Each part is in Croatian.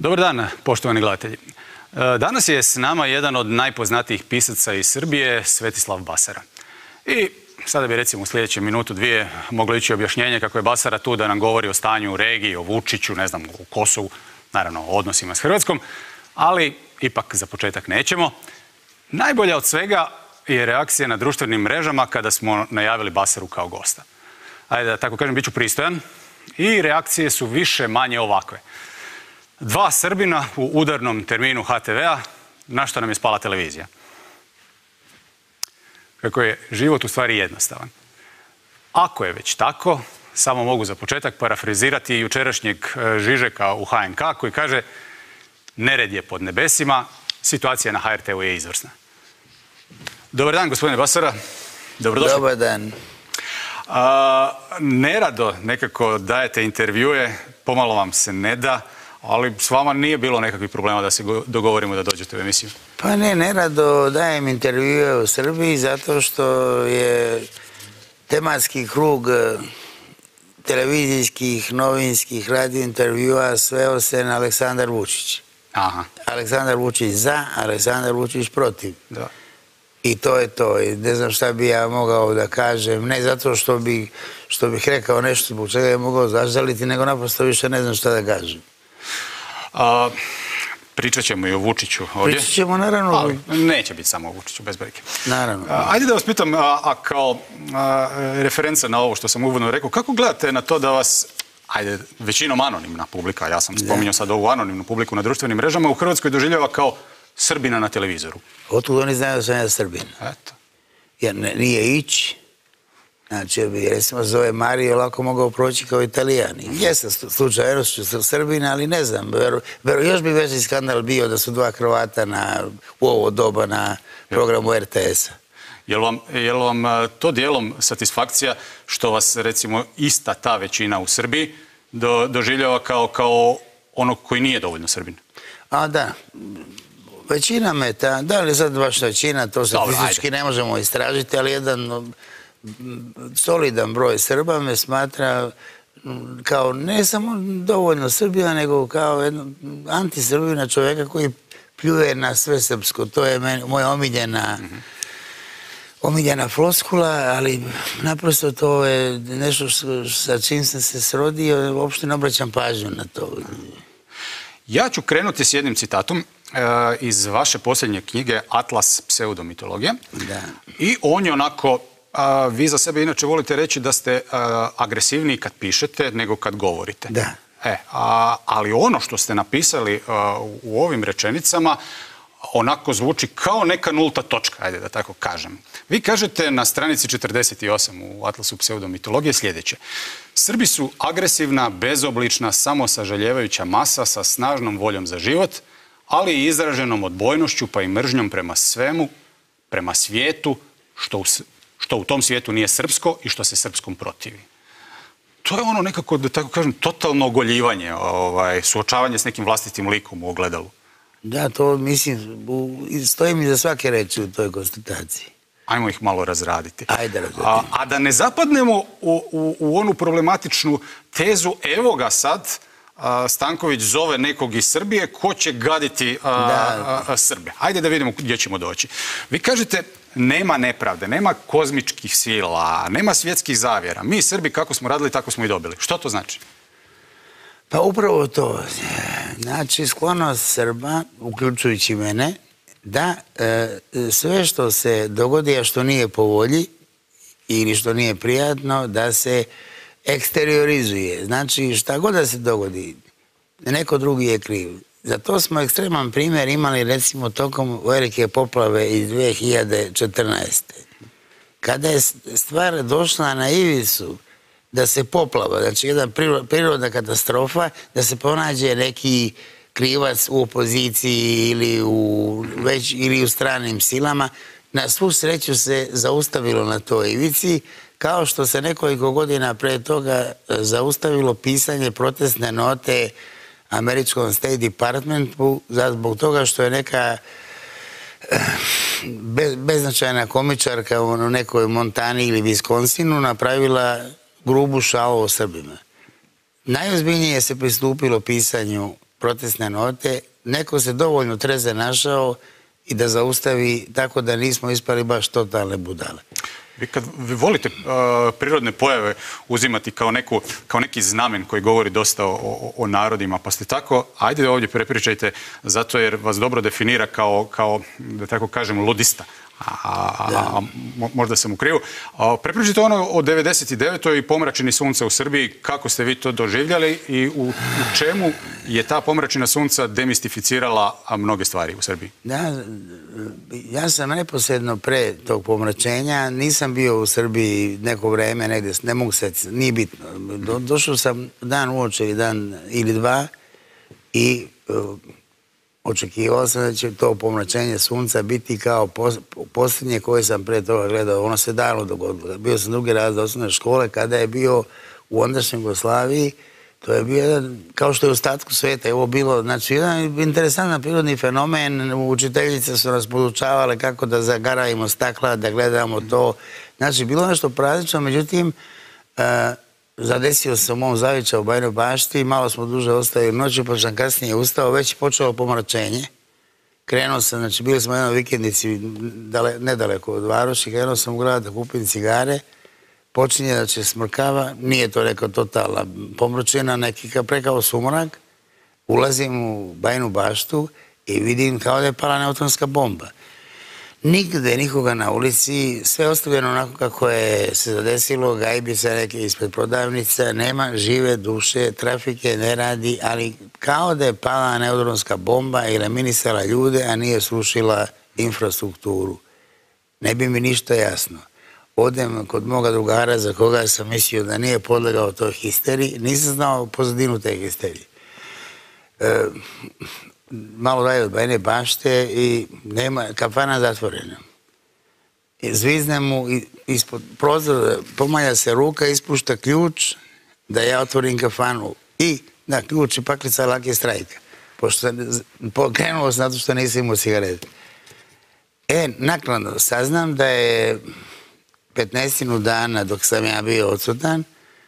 Dobar dan, poštovani gledatelji. Danas je s nama jedan od najpoznatijih pisaca iz Srbije, Svetislav Basara. I sada bi recimo u sljedeće minutu, dvije moglo ići objašnjenje kako je Basara tu da nam govori o stanju u regiji, o Vučiću, ne znam, o Kosovu, naravno o odnosima s Hrvatskom, ali ipak za početak nećemo. Najbolja od svega je reakcija na društvenim mrežama kada smo najavili Basaru kao gosta. Ajde da tako kažem, bit ću pristojan. I reakcije su više manje ovakve. 2 Srbina u udarnom terminu HTV-a, na što nam je spala televizija. Kako je život u stvari jednostavan. Ako je već tako, samo mogu za početak parafrazirati jučerašnjeg Žižeka u HNK koji kaže: nered je pod nebesima, situacija na HRT-u je izvrsna. Dobar dan, gospodine Basara. Dobrodošli. Dobar dan. Nerado nekako dajete intervjue, pomalo vam se ne da, ali s vama nije bilo nekakvih problema da se dogovorimo da dođete u emisiju. Pa ne, nerado dajem intervjue u Srbiji zato što je tematski krug televizijskih, novinskih, radio intervjua sveo se na Aleksandar Vučić. Aha. Aleksandar Vučić za, Aleksandar Vučić protiv. Da. I to je to. I ne znam šta bi ja mogao da kažem. Ne zato što bih rekao nešto zbog čega je mogao zažaliti, nego naprosto više ne znam šta da kažem. Pričat ćemo i o Vučiću ovdje. Pričat ćemo, naravno. Ali neće biti samo o Vučiću, bez brige. Naravno. Ajde da vas pitam, a kao referenca na ovo što sam uvodno rekao, kako gledate na to da vas, ajde, većinom anonimna publika, ja sam spominjao sad ovu anonimnu publiku na društvenim mrežama, u Hrvatskoj doživljava kao Srbina na televizoru? Otkud oni znaju da sam ja Srbin? Eto. Jer nije ići. Znači, bi recimo zove Mario lako mogao proći kao Italijani. Jesam slučajno Srbina, ali ne znam. Još bi veći skandal bio da su 2 Hrvata u ovo doba na programu RTS-a. Je li vam to dijelom satisfakcija što vas, recimo, ista ta većina u Srbiji doživljava kao onog koji nije dovoljno Srbin? A da, većina me ta, da li sad baš većina, to se fizički ne možemo istražiti, ali jedan solidan broj Srba me smatra kao ne samo dovoljno Srbina, nego kao antisrbina, čovjeka koji pljuje na sve srpsko. To je moja omiljena floskula, ali naprosto to je nešto sa čim sam se srodio, uopšte ne obraćam pažnju na to. Ja ću krenuti s jednim citatom iz vaše posljednje knjige Atlas pseudomitologije. Da. I on je onako, vi za sebe inače volite reći da ste agresivniji kad pišete nego kad govorite. Da. Ali ono što ste napisali u ovim rečenicama onako zvuči kao neka nulta točka, ajde da tako kažem. Vi kažete na stranici 48 u Atlasu pseudomitologije sljedeće: Srbi su agresivna, bezoblična, samosažaljevajuća masa sa snažnom voljom za život, ali i izraženom odbojnošću pa i mržnjom prema svemu, prema svijetu, što u tom svijetu nije srpsko i što se srpskom protivi. To je ono nekako, da tako kažem, totalno ogoljivanje, suočavanje s nekim vlastitim likom u ogledalu. Da, to mislim, stojim iza svake reči u toj konstataciji. Ajmo ih malo razraditi. Ajde razraditi. A da ne zapadnemo u onu problematičnu tezu, evo ga sad, Stanković zove nekog iz Srbije, ko će gaditi Srbe. Ajde da vidimo gdje ćemo doći. Vi kažete, nema nepravde, nema kozmičkih sila, nema svjetskih zavjera. Mi Srbi kako smo radili, tako smo i dobili. Što to znači? Pa upravo to. Znači, sklonost Srba, uključujući mene, da sve što se dogodi, a što nije po volji ili što nije prijatno, da se eksteriorizuje. Znači, šta god da se dogodi, neko drugi je kriv. Za to smo ekstreman primjer imali, recimo, tokom velike poplave iz 2014. Kada je stvar došla na ivicu da se poplava, znači jedna prirodna katastrofa, da se pronađe neki krivac u opoziciji ili u stranim silama, na svu sreću se zaustavilo na toj ivici, kao što se nekoliko godina pre toga zaustavilo pisanje protestne note američkom State Departmentu zbog toga što je neka beznačajna komičarka u nekoj Montani ili Viskonsinu napravila grubu šalu o Srbima. Najozbiljnije se pristupilo pisanju protestne note, neko se dovoljno treze našao i da zaustavi tako da nismo ispali baš totalne budale. Vi volite prirodne pojave uzimati kao neki znamen koji govori dosta o narodima, pa ste tako, ajde ovdje prepričajte, zato jer vas dobro definira kao da tako kažem, ludista. A možda sam u krivu. Prepričajte ono o 99. i pomračini sunca u Srbiji, kako ste vi to doživljali i u čemu je ta pomračina sunca demistificirala mnoge stvari u Srbiji? Da, ja sam neposredno pre tog pomračenja, nisam bio u Srbiji neko vreme, negdje, ne mogu se, nije bitno. Došao sam dan uoče, dan ili dva i očekivao sam da će to pomračenje sunca biti kao posljednje koje sam pre toga gledao. Ono se davno dogodilo. Bio sam drugi razred osnovne škole kada je bio u ondašnjoj Jugoslaviji. To je bio jedan, kao što je u ostatku sveta, je ovo bilo, znači, jedan interesantan prirodni fenomen. Učiteljice su nas podučavale kako da zagaravimo stakla, da gledamo to. Znači, bilo nešto praznično, međutim, zadesio sam u mom Zaviča u Bajnoj Bašti, malo smo duže ostali noći, pa sam kasnije ustao, već je počelo pomračenje. Krenuo sam, znači bili smo u jednoj vikendici nedaleko od Varoši, krenuo sam u grad da kupim cigare, počinje da će smrkava, nije to neka totalna pomračina, neki prekao sumrak, ulazim u Bajnu Baštu i vidim kao da je pala neutronska bomba. Nigde nikoga na ulici, sve ostavljeno onako kako je se zadesilo, gajbice neke ispred prodavnica, nema žive duše, trafike ne radi, ali kao da je pala neutronska bomba i eliminisala ljude, a nije srušila infrastrukturu. Ne bi mi ništa jasno. Odem kod moga drugara za koga sam mislio da nije podlegao toj histeriji, nisam znao pozadinu te histerije. Malo dalje od Bajne Bašte i nema, kafana zatvorena. Zvizne mu ispod prozora, pomalja se ruka, ispušta ključ da ja otvorim kafanu. I, da, ključ i paklica Lake Strajka. Pošto krenuo sam zato što nisam imao cigarete. Naknadno saznam da je 15 dana dok sam ja bio odsutan,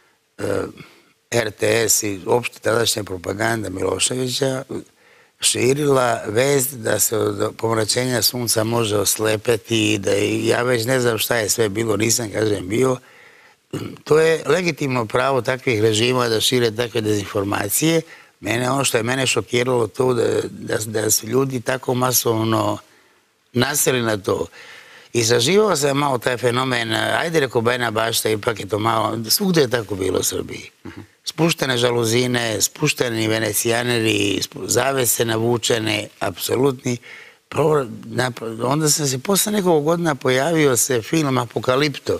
RTS i opšte tadašnja propaganda Miloševića širila vest da se od pomračenja sunca može oslepeti i da ja već ne znam šta je sve bilo, nisam, kažem, bio. To je legitimno pravo takvih režima da šire takve dezinformacije. Ono što je mene šokiralo to da su ljudi tako masovno naseli na to. Istraživao sam malo taj fenomen, ajde reko Bajna Bašta, ipak je to malo, svugdje je tako bilo u Srbiji. Spuštene žaluzine, spušteni venecijaneri, zavese navučene, apsolutni. Onda sam se posle nekog godina pojavio se film Apokalipto.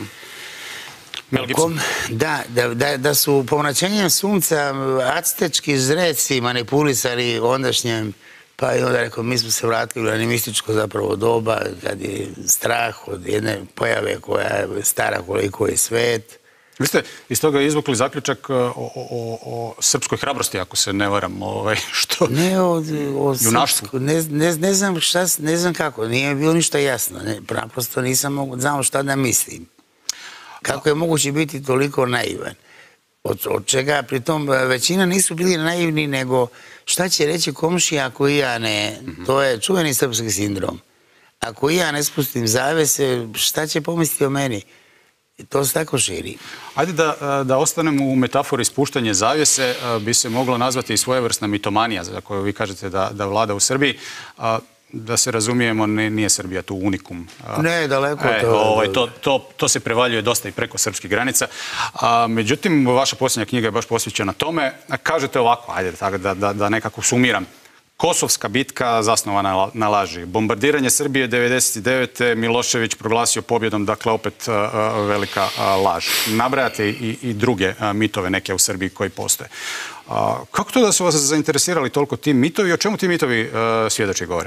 Da su pomračenjem sunca actečki žreci manipulisali ondašnjem. Pa i onda rekao, mi smo se vratili u animističko zapravo doba, kad je strah od jedne pojave koja je stara koliko je svet. Vi ste iz toga izvukli zaključak o srpskoj hrabrosti, ako se ne varam, što? Ne o junaštvu. Ne znam kako, nije bilo ništa jasno. Naprosto nisam znao šta da mislim. Kako je moguće biti toliko naivan? Od čega, pritom, većina nisu bili naivni, nego šta će reći komšija ako i ja ne, to je čuveni srpski sindrom. Ako i ja ne spustim zavese, šta će pomisliti o meni? To se tako širi. Ajde da ostanemo u metafori spuštanje zavjese, bi se moglo nazvati i svojevrsna mitomanija, za koju vi kažete da vlada u Srbiji. Da se razumijemo, nije Srbija tu unikum. Ne, daleko to se prevaljuje dosta i preko srpskih granica. Međutim, vaša posljednja knjiga je baš posvećena tome. Kažete ovako, ajde da nekako sumiram. Kosovska bitka zasnovana na laži. Bombardiranje Srbije 99. Milošević proglasio pobjedom, dakle opet velika laž. Nabrajate i druge mitove neke u Srbiji koji postoje. Kako to da su vas zainteresirali toliko ti mitovi i o čemu ti mitovi svjedoče govore?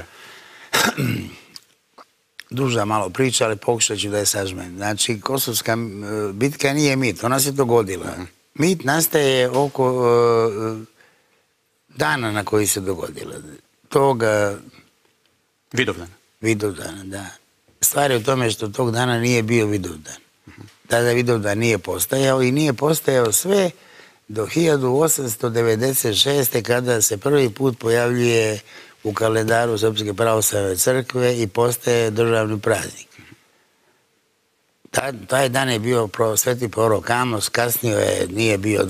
Duža malo priča, ali pokušat ću da je sažmem. Znači, Kosovska bitka nije mit, ona se dogodila. Mit nastaje oko dana na koji se dogodila. Toga... Vidovdana. Vidovdana, da. Stvar je u tome što tog dana nije bio Vidovdan. Tada Vidovdan nije postajao i nije postajao sve do 1896. kada se prvi put pojavljuje u kalendaru Srpske pravoslavne crkve i postaje državni praznik. Taj dan je bio Sveti prorok Amos, kasnije nije bio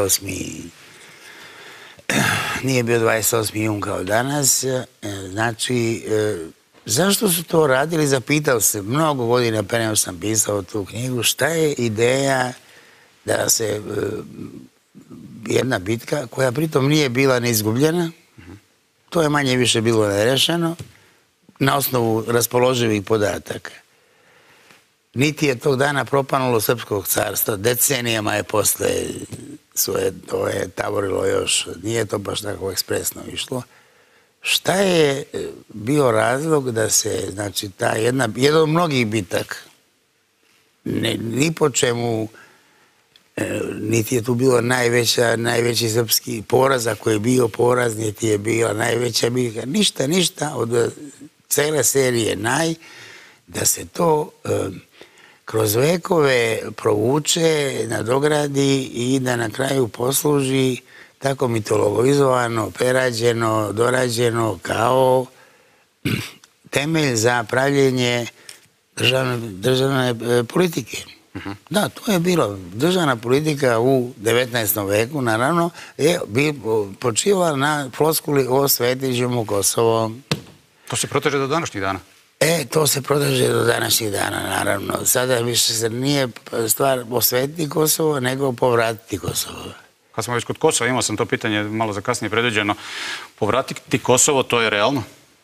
28. jun kao danas. Znači, zašto su to radili? Zapitao se, mnogo godina pre nego sam pisao tu knjigu, šta je ideja da se jedna bitka, koja pritom nije bila neizgubljena, to je manje više bilo nerešeno, na osnovu raspoloživih podataka. Niti je tog dana propanulo Srpskog carstva, decenijama je posle to je tavorilo još, nije to baš tako ekspresno išlo. Šta je bio razlog da se, znači, jedan od mnogih bitaka, ni po čemu, niti je tu bilo najveći srpski poraz, ako je bio poraz, niti je bila najveća bitka, ništa od cele serije da se to kroz vekove provuče, nadogradi i da na kraju posluži tako mitologizovano, prerađeno, dorađeno kao temelj za pravljenje državne politike. Da, to je bilo. Državna politika u 19. veku, naravno, je počivala na floskuli o Svetićemu Kosovo. To se proteže do današnjih dana? To se proteže do današnjih dana, naravno. Sada više se nije stvar osvetiti Kosovo, nego povratiti Kosovo. Kad smo već kod Kosova, imao sam to pitanje malo za kasnije predviđeno. Povratiti Kosovo, to je realno?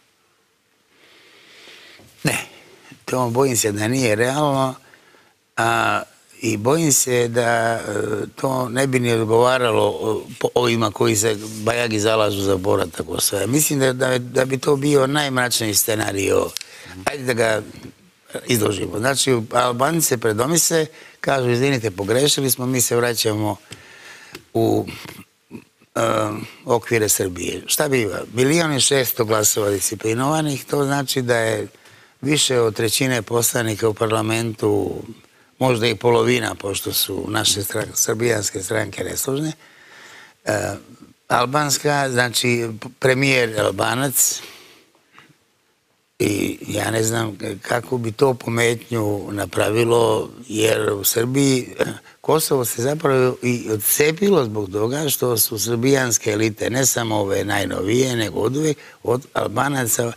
Ne. To bojim se da nije realno. I bojim se da to ne bi ni odgovaralo ovima koji se bajagi zalažu za povratak Kosova. Mislim da bi to bio najmračniji scenario. Ajde da ga izložimo. Znači, Albanice se predomise, kažu, izvinite, pogrešili smo, mi se vraćamo u okvire Srbije. Šta biva? 1.600.000 glasova disciplinovanih, to znači da je više od trećine poslanika u parlamentu, možda i polovina, pošto su naše srbijanske stranke nesložne. Albanska, znači premijer Albanac, i ja ne znam kako bi to pometnju napravilo, jer u Srbiji Kosovo se zapravo i odcepilo zbog toga što su srbijanske elite, ne samo ove najnovije, nego oduvijek od Albanaca,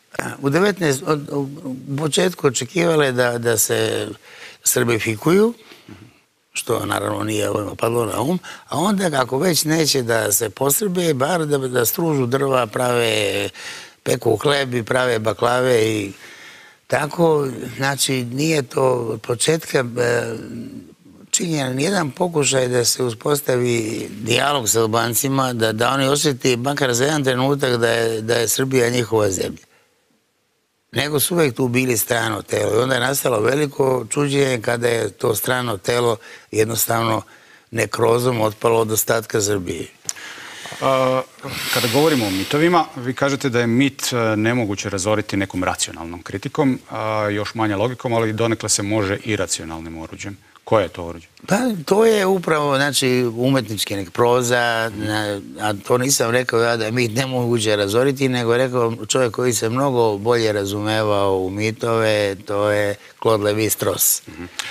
u početku očekivale da se srbifikuju, što naravno nije ovima padlo na um, a onda kako već neće da se posrbe, bar da stružu drva, prave peku hlebi, prave baklave i tako. Znači, nije to od početka činjen nijedan pokušaj da se uspostavi dijalog sa Albancima, da oni osjeti makar za jedan trenutak da je Srbija njihova zemlja. Nego su uvek tu bili strano telo. I onda je nastalo veliko čuđenje kada je to strano telo jednostavno nekrozom otpalo od ostatka Srbije. Kada govorimo o mitovima, vi kažete da je mit nemoguće razoriti nekom racionalnom kritikom, još manje logikom, ali donekle se može i racionalnim oruđem. Koje je to oruđe? Pa, to je upravo, znači, umetnički nek proza, a to nisam rekao ja da je mit nemoguće razoriti, nego je rekao čovjek koji se mnogo bolje razumevao u mitove, to je Claude Lévi-Strauss.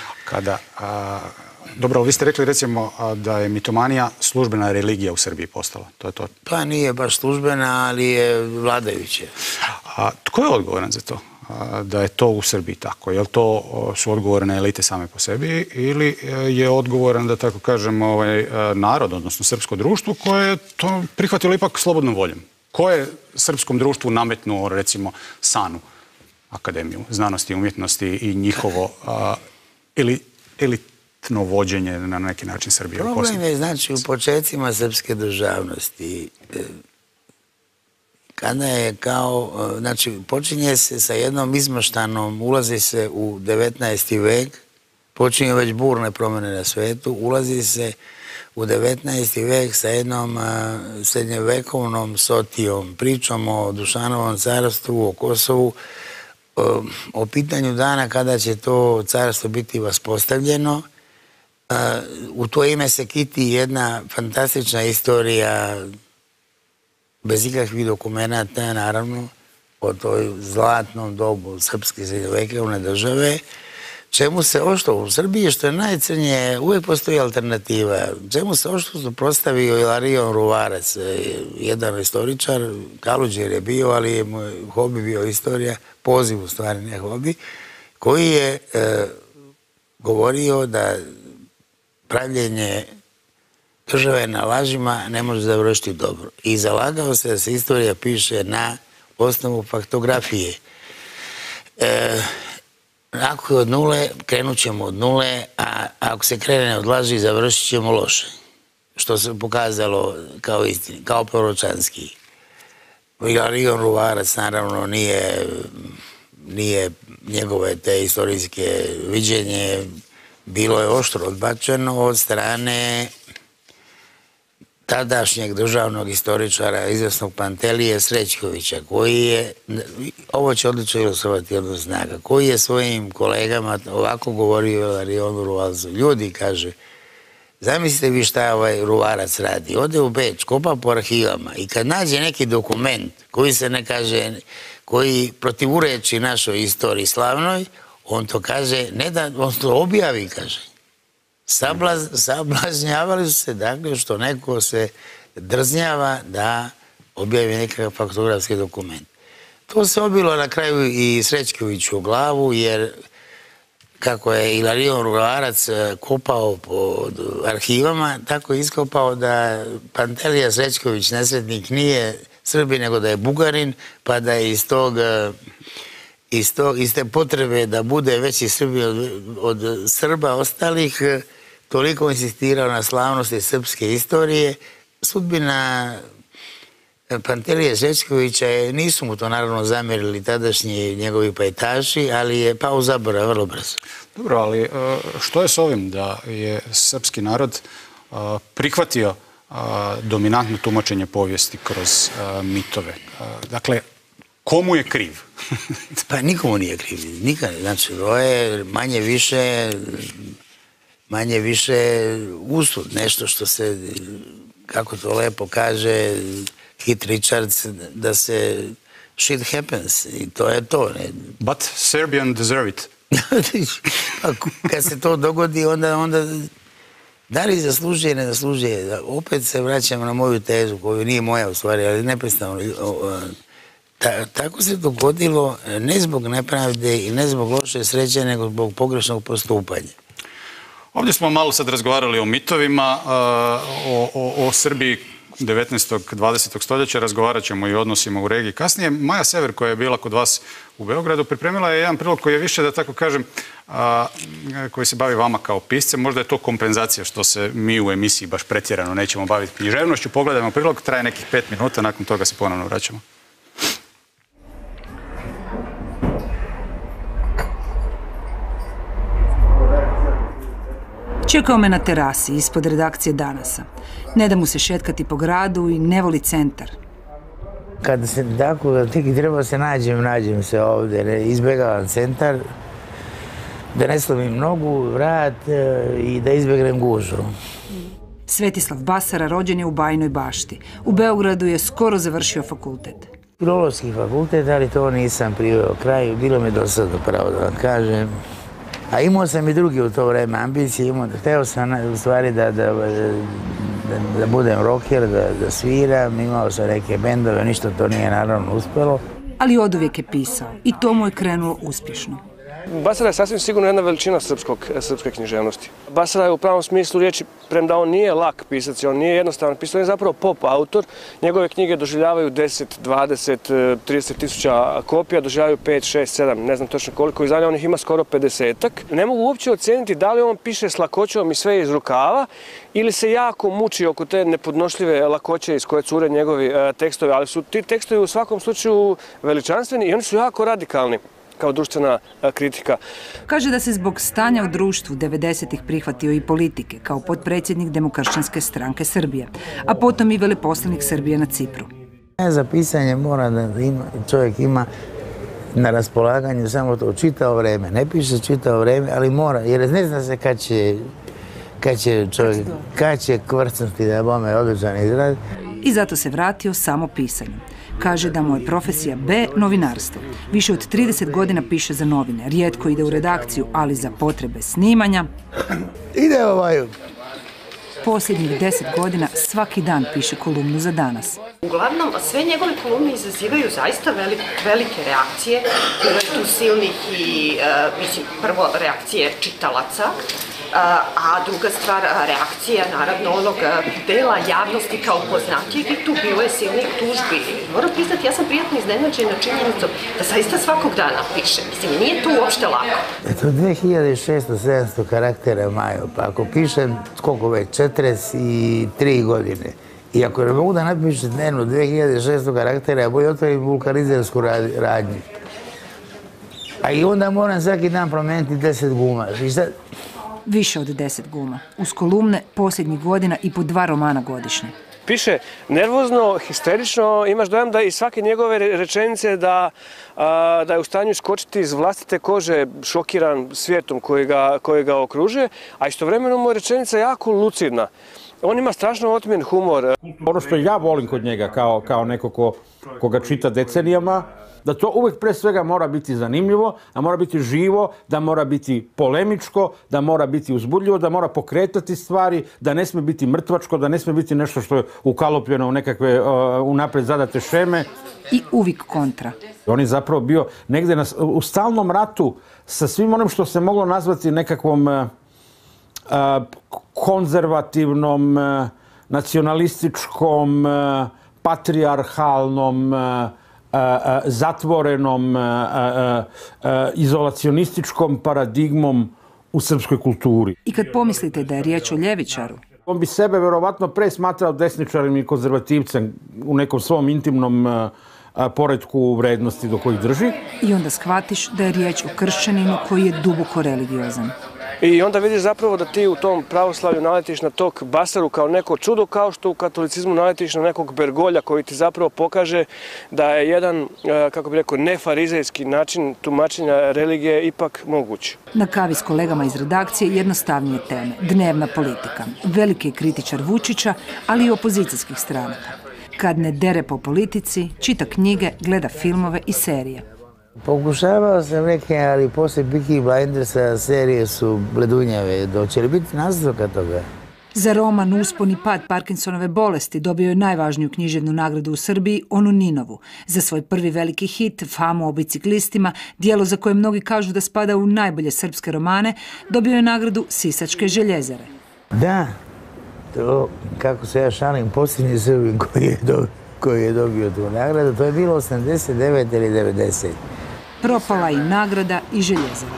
Dobro, vi ste rekli recimo da je mitomanija službena religija u Srbiji postala. To je to? Pa nije baš službena, ali je vladajuća. Tko je odgovoran za to? Da je to u Srbiji tako? Je li to su odgovorne elite same po sebi ili je odgovoran, da tako kažem, narod, odnosno srpsko društvo koje je to prihvatilo ipak slobodnom voljom? Ko je srpskom društvu nametnuo, recimo, SANU, Akademiju znanosti i umjetnosti i njihovo elitno vođenje na neki način Srbije? Problem je, znači, u početcima srpske državnosti. Kada je kao, znači, počinje se sa jednom izmaštanom, ulazi se u 19. vek, počinje već burne promjene na svetu, ulazi se u 19. vek sa jednom srednjevekovnom sotijom, pričom o Dušanovom carstvu, o Kosovu, o pitanju dana kada će to carstvo biti vaspostavljeno, U to ime se kiti jedna fantastična istorija bez ikakvih dokumenata, naravno, o toj zlatnom dobu srpske srednjovekovne države, čemu se ošto u Srbiji, što je najcrnije, uvijek postoji alternativa. Čemu se ošto suprotstavio Ilarion Ruvarac, jedan istoričar, Kaluđer je bio, ali je moj hobi bio istorija, poziv u stvari, ne hobi, koji je govorio da pravljenje države na lažima ne može završiti dobro. I zalagao se da se istorija piše na osnovu faktografije. Ako je od nule, krenut ćemo od nule, a ako se krene od laži, završit ćemo loše. Što se pokazalo kao istini, kao proročanski. Ilarion Ruvarac naravno nije njegove te istorijske viđenje, bilo je oštro odbačeno od strane tadašnjeg državnog istoričara, izvesnog Pantelije Srećkovića, koji je, ovo će odlično ilustrovati odnos snaga, koji je svojim kolegama ovako govorio o Ilarionu Ruvarcu. Ljudi, kaže, zamislite vi šta ovaj Ruvarac radi. Ode u Beč, kopa po arhivama i kad nađe neki dokument koji se ne kaže, koji protivureči našoj istoriji slavnoj, on to kaže, ne da, on to objavi, kaže. Sablažnjavali su se, dakle, što neko se drznjava da objavi nekakav faktografski dokument. To se obilo na kraju i Srećkoviću u glavu, jer kako je Ilarion Ruvarac kopao po arhivama, tako je iskopao da Pantelija Srećković, nesretnik, nije Srbin, nego da je Bugarin, pa da je iz te potrebe da bude veći Srbin od Srba ostalih, toliko insistirao na slavnosti srpske istorije. Sudbina Pantelije Srećkovića nisu mu to naravno zamjerili tadašnji njegovi pajtaši, ali je pao u zaborav vrlo brzo. Dobro, ali što je s ovim da je srpski narod prihvatio dominantno tumačenje povijesti kroz mitove? Dakle, komu je kriv? Pa nikomu nije kriv. Nikad. Znači, to je manje više usud. Nešto što se, kako to lepo kaže Keith Richards, da se shit happens. I to je to. But Serbian deserve it. Kad se to dogodi, onda da li zaslužuje, ne zaslužuje. Opet se vraćam na moju tezu, koju nije moja u stvari, ali neprestano. Tako se dogodilo ne zbog nepravde i ne zbog loše sreće, nego zbog pogrešnog postupanja. Ovdje smo malo sad razgovarali o mitovima, o Srbiji 19. 20. stoljeća, razgovarat ćemo i o odnosima u regiji kasnije. Maja Sever, koja je bila kod vas u Beogradu, pripremila je jedan prilog koji je više, da tako kažem, koji se bavi vama kao piscem. Možda je to kompenzacija što se mi u emisiji baš pretjerano nećemo baviti književnošću. Pogledajmo prilog, traje nekih 5 minuta, nakon toga se ponovno vraćamo. Čekao me na terasi ispod redakcije Danasa. Ne da mu se šetkati po gradu i ne voli centar. Kad se tako, treba se nađem se ovdje, izbjegavam centar, da ne slomim nogu, vrat i da izbjegnem gužu. Svetislav Basara rođen je u Bajinoj Bašti. U Beogradu je skoro završio fakultet. Filološki fakultet, ali to nisam priveo kraju, bilo mi dosadno, pravo da vam kažem. A imao sam i drugi u to vreme ambicije, hteo sam u stvari da budem rocker, da sviram, imao sam neke bendove, ništa to nije naravno uspjelo. Ali oduvijek je pisao i to mu je krenulo uspješno. Basara je sasvim sigurno jedna veličina srpske književnosti. Basara je u pravom smislu riječi, premda on nije lak pisac, on nije jednostavan pisac, on je zapravo pop autor. Njegove knjige doživljavaju 10, 20, 30 tisuća kopija, doživljavaju 5, 6, 7, ne znam točno koliko, izdanja onih ima skoro 50-ak. Ne mogu uopće oceniti da li on piše s lakoćom i sve iz rukava ili se jako muči oko te nepodnošljive lakoće iz koje cure njegovi tekstovi, ali su ti tekstovi u svakom slučaju veličanstveni i oni su jako radikalni kao društvena kritika. Kaže da se zbog stanja u društvu 90-ih prihvatio i politike kao potpredsjednik Demokršćanske stranke Srbije, a potom i veleposlanik Srbije na Cipru. Za pisanje mora da čovjek ima na raspolaganju samo to čitavo vreme. Ne piše čitavo vreme, ali mora, jer ne zna se kad će kvrcnuti da bome odličan izraz. I zato se vratio samo pisanju. Kaže da mu je profesija B novinarstvo. Više od 30 godina piše za novine. Rijetko ide u redakciju, ali za potrebe snimanja. Ide ovaj. Posljednjih 10 godina svaki dan piše kolumnu za Danas. Uglavnom, sve njegove kolumne izazivaju zaista velike reakcije. Bilo je tu silnih i, prvo reakcije čitalaca, a druga stvar, reakcija naravno onog dela javnosti kao poznatijeg i tu bilo je silnih tužbi. Moram priznati, ja sam prijatno iznenađena činjenicom da zaista svakog dana piše. Mislim, nije to uopšte lako. To je 2600-700 karaktera, Majo, pa ako pišem, koliko već, 43 godine. I ako ne mogu da napišem dnevno 2600 karaktera, ja bolje otvorim vulkanizersku radnju. A i onda moram svaki dan promijeniti 10 guma. Više od 10 guma. Uz kolumne posljednjih godina i po 2 romana godišnje. Piše nervozno, histerično, imaš dojam da i svake njegove rečenice da je u stanju skočiti iz vlastite kože, šokiran svijetom koji ga okružuje, a istovremeno mu je rečenica jako lucidna. On ima strašno otmjen humor. Ono što ja volim kod njega kao neko ko ga čita decenijama, da to uvijek pre svega mora biti zanimljivo, da mora biti živo, da mora biti polemičko, da mora biti uzbudljivo, da mora pokretati stvari, da ne smije biti mrtvačko, da ne smije biti nešto što je ukalopljeno u nekakve unaprijed zadate šeme. I uvijek kontra. On je zapravo bio negdje u stalnom ratu sa svim onim što se moglo nazvati nekakvom konzervativnom, nacionalističkom, patrijarhalnom, zatvorenom, izolacionističkom paradigmom u srpskoj kulturi. I kad pomislite da je riječ o ljevičaru, on bi sebe verovatno pre smatrao desničarim i konzervativcem u nekom svom intimnom poretku vrednosti do kojih drži. I onda shvatiš da je riječ o kršćaninu koji je duboko religiozan. I onda vidiš zapravo da ti u tom pravoslavlju naletiš na tog Basaru kao neko čudo, kao što u katolicizmu naletiš na nekog Bergolja koji ti zapravo pokaže da je jedan, kako bi rekao, nefarizejski način tumačenja religije ipak moguć. Na kavi s kolegama iz redakcije jednostavnije teme. Dnevna politika. Veliki je kritičar Vučića, ali i opozicijskih stranaka. Kad ne dere po politici, čita knjige, gleda filmove i serije. Pokušavao sam neke, ali poslije Peaky Blindersa serije su bledunjave. Hoće li biti nastavka toga? Za roman Uspon i pad Parkinsonove bolesti dobio je najvažniju književnu nagradu u Srbiji, onu Ninovu. Za svoj prvi veliki hit, Famu o biciklistima, dijelo za koje mnogi kažu da spada u najbolje srpske romane, dobio je nagradu Sisačke željezare. Da, to, kako se ja šalim, posljednji Srbin koji je dobio tu nagradu, to je bilo 89 ili 90. Propala i nagrada i željezara.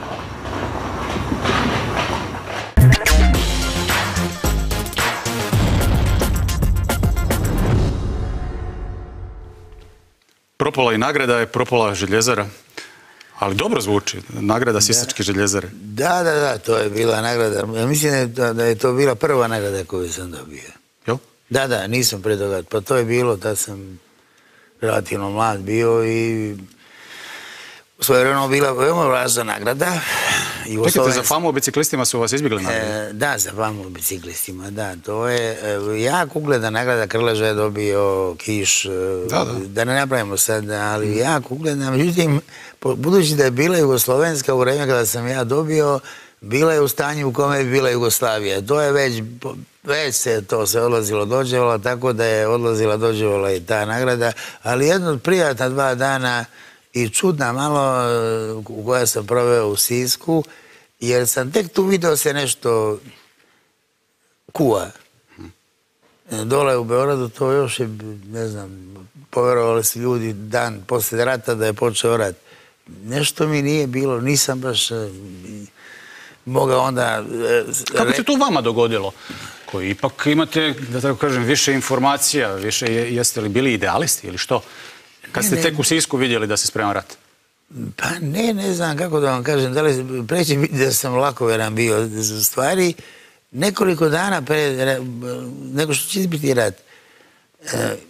Propala i nagrada je propala željezara. Ali dobro zvuči, nagrada Sisačke željezare. Da, to je bila nagrada. Ja mislim da je to bila prva nagrada koju sam dobio. Jel? Da, nisam pre toga. Pa to je bilo, da sam relativno mlad bio i svojevremeno bila veoma važna nagrada. Čekajte, za Famu o biciklistima su vas izbjegli nagrade? Da, za Famu o biciklistima, da. To je jako ugledna nagrada. Krleža je dobio, Kiš, da ne napravimo sad, ali jako ugledna. Međutim, budući da je bila Jugoslovenska u vreme kada sam ja dobio, bila je u stanju u kome je bila Jugoslavija. To je već se to se odlazilo dođevala, tako da je odlazila dođevala i ta nagrada, ali jedno od prijatna 2 dana i čudna malo koja sam proveo u Sisku, jer sam tek tu video se nešto kuva. Dole u Beogradu to još je, ne znam, poverovali su ljudi dan poslije rata da je počeo rat. Nešto mi nije bilo, nisam baš mogao onda... Kako se to vama dogodilo? Koji ipak imate, da tako kažem, više informacija, jeste li bili idealisti ili što? Kad ste tek u Sisku vidjeli da se sprema rat? Pa ne znam kako da vam kažem, da li preće biti da sam lakoveran bio. Stvari, nekoliko dana pre nego što će biti rat,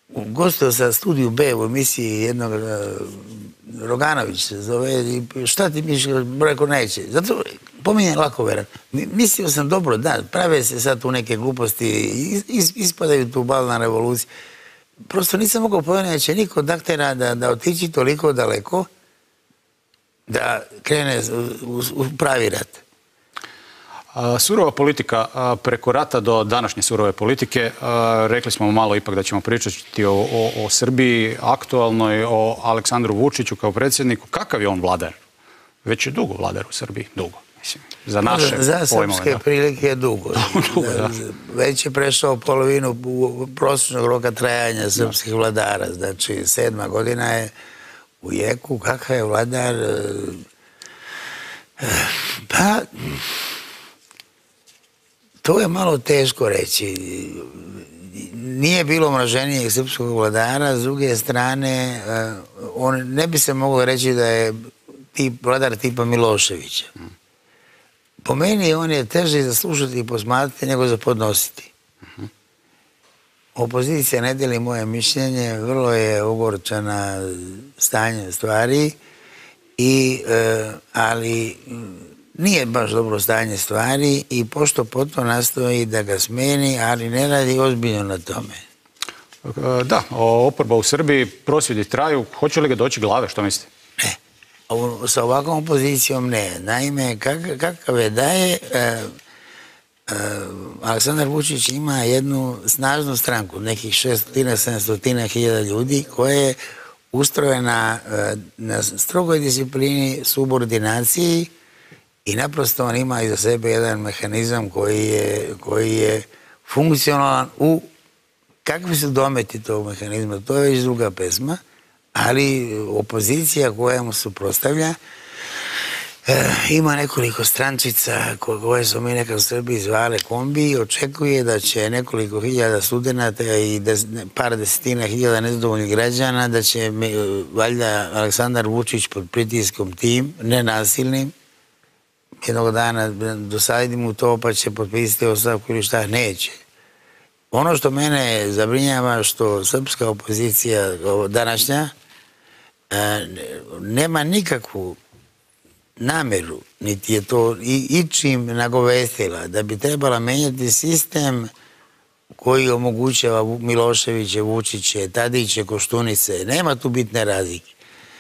gostio sa Studiju B u emisiji jednog Roganović se zove i šta ti misliš, rekao neće. Zato pominjem lako veran. Mislio sam dobro, da, prave se sad tu neke gluposti, ispadaju tu balna revolucija. Prosto nisam mogao povjeriti da će niko od aktera da otići toliko daleko da krene u pravi rat. Surova politika, preko rata do današnje surove politike, rekli smo malo ipak da ćemo pričati o Srbiji aktualnoj, o Aleksandru Vučiću kao predsjedniku. Kakav je on vladar? Već je dugo vladar u Srbiji, dugo. Mislim, za naše za srpske prilike je dugo. Već je prešao polovinu prosječnog roka trajanja srpskih vladara. Znači, 7. godina je u jeku. Kakav je vladar? Pa... To je malo teško reći. Nije bilo mraženijeg srpskog vladara, s druge strane, ne bi se moglo reći da je vladar tipa Miloševića. Po meni on je teži za slušati i posmatrati nego za podnositi. Opozicija ne deli moje mišljenje, vrlo je ogorčana stanje stvari, ali nije baš dobro stanje stvari i pošto potom nastoji da ga smeni, ali ne radi ozbiljno na tome. Da, oporba u Srbiji, prosvjedi traju, hoće li ga doći glave, što mislite? Ne, sa ovakvom opozicijom ne. Naime, kakav je da je, Aleksandar Vučić ima jednu snažnu stranku, nekih 600-700 hiljada ljudi, koja je ustrojena na strogoj disciplini, subordinaciji, i naprosto on ima iza sebe jedan mehanizam koji je funkcionalan u kakvi su dometi tog mehanizma. To je već druga pesma, ali opozicija koja mu suprotstavlja ima nekoliko strančica koje su mi nekad u Srbiji zvale kombi i očekuje da će nekoliko hiljada studenata i par desetina hiljada nezadovoljnih građana, da će valjda Aleksandar Vučić pod pritiskom tim, nenasilnim, jednog dana dosaditi mu to pa će potpisati ostavku ili šta, neće. Ono što mene zabrinjava što srpska opozicija današnja nema nikakvu nameru, niti je to ičim nagovestila, da bi trebala menjati sistem koji omogućava Miloševiće, Vučiće, Tadiće, Koštunice. Nema tu bitne razlike.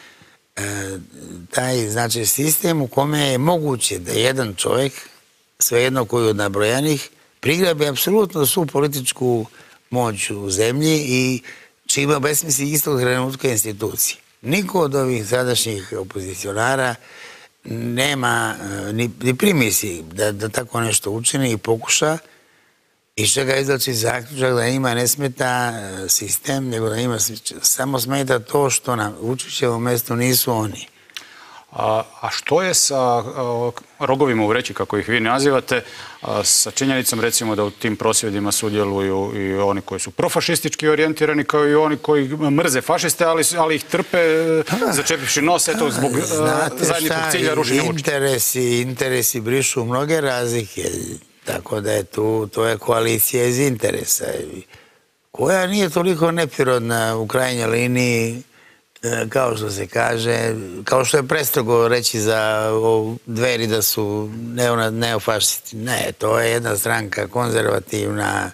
Taj, znači, sistem u kome je moguće da jedan čovjek, svejedno koji od nabrojanih, prigrabi apsolutno svu političku moć u zemlji i čime obesmisli istog trenutka institucije. Niko od ovih sadašnjih opozicionara nema ni primisli da tako nešto učini i pokuša, iz čega izlači zaključak da njima ne smeta sistem, nego da njima samo smeta to što na Vučićevom mjestu nisu oni. A što je sa rogovima u vreći, kako ih vi nazivate, sa činjenicom recimo da u tim prosvjedima sudjeluju i oni koji su profašistički orijentirani, kao i oni koji mrze fašiste, ali ih trpe začepivši nos, eto, zbog zajedničkog cilja rušenja Vučića? Interesi brišu mnoge razlike, tako da je to je koalicija iz interesa, koja nije toliko neprirodna u krajnjoj liniji, kao što se kaže, kao što je prestrogo reći za Dveri da su neofašisti. Ne, to je jedna stranka konzervativna,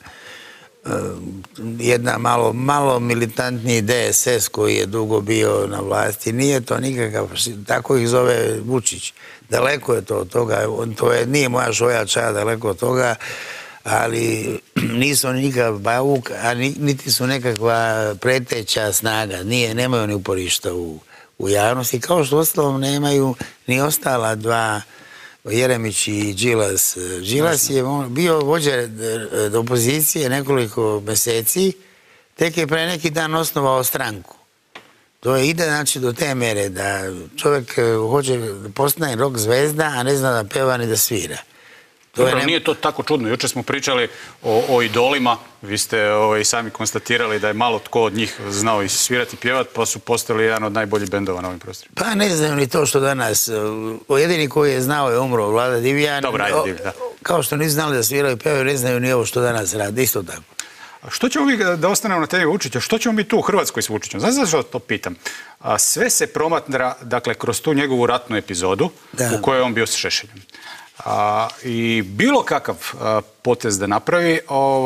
jedna malo militantniji DSS koji je dugo bio na vlasti. Nije to nikakav, tako ih zove Vučić. Daleko je to od toga, nije moja šoja čaja daleko od toga, ali nisu nikakav bauk, a niti su nekakva preteća snaga. Nemaju ni uporišta u javnosti, kao što ostalom nemaju ni ostala dva, Jeremić i Đilas. Đilas je bio vođa opozicije nekoliko mjeseci, tek je pre neki dan osnovao stranku. To ide, znači, do te mere da čovjek hoće da postane rock zvezda, a ne zna da peva ni da svira. Dobro, nije to tako čudno. Jučer smo pričali o idolima. Vi ste i sami konstatirali da je malo tko od njih znao i svirati i pjevati, pa su postali jedan od najboljih bendova na ovim prostorima. Pa ne znaju ni to što danas. Jedini koji je znao je umro, Vlada Divjan. Dobro, ajde Divjan, da. Kao što nisu znali da sviraju i pjevaju, ne znaju ni ovo što danas radi. Isto tako. Što ćemo mi, da ostanemo na temi Vučića, što ćemo mi tu u Hrvatskoj s Vučićem? Znaš zašto to pitam? Sve se promatra, dakle, kroz tu njegovu ratnu epizodu u kojoj je on bio s Šešeljem. I bilo kakav potez da napravi,